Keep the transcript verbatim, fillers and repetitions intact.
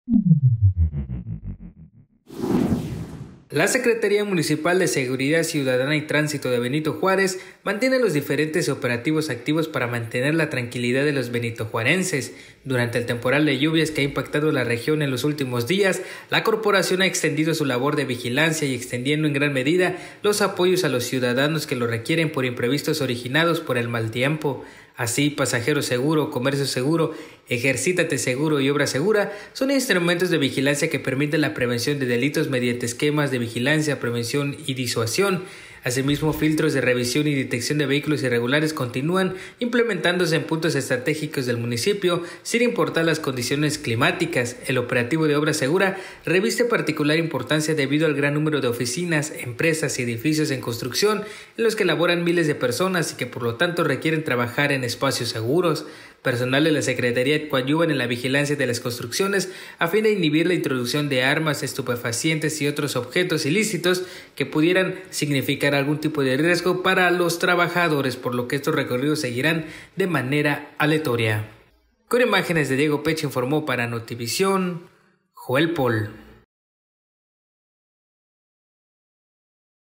La Secretaría Municipal de Seguridad Ciudadana y Tránsito de Benito Juárez mantiene los diferentes operativos activos para mantener la tranquilidad de los benitojuarenses. Durante el temporal de lluvias que ha impactado la región en los últimos días, la corporación ha extendido su labor de vigilancia y extendiendo en gran medida los apoyos a los ciudadanos que lo requieren por imprevistos originados por el mal tiempo. Así, Pasajero Seguro, Comercio Seguro, Ejercítate Seguro y Obra Segura son instrumentos de vigilancia que permiten la prevención de delitos mediante esquemas de vigilancia, prevención y disuasión. Asimismo, filtros de revisión y detección de vehículos irregulares continúan implementándose en puntos estratégicos del municipio, sin importar las condiciones climáticas. El operativo de Obra Segura reviste particular importancia debido al gran número de oficinas, empresas y edificios en construcción en los que laboran miles de personas y que por lo tanto requieren trabajar en espacios seguros. Personal de la Secretaría coadyuvan en la vigilancia de las construcciones a fin de inhibir la introducción de armas, estupefacientes y otros objetos ilícitos que pudieran significar algún tipo de riesgo para los trabajadores, por lo que estos recorridos seguirán de manera aleatoria. Con imágenes de Diego Peche informó para Notivisión, Joel Pol.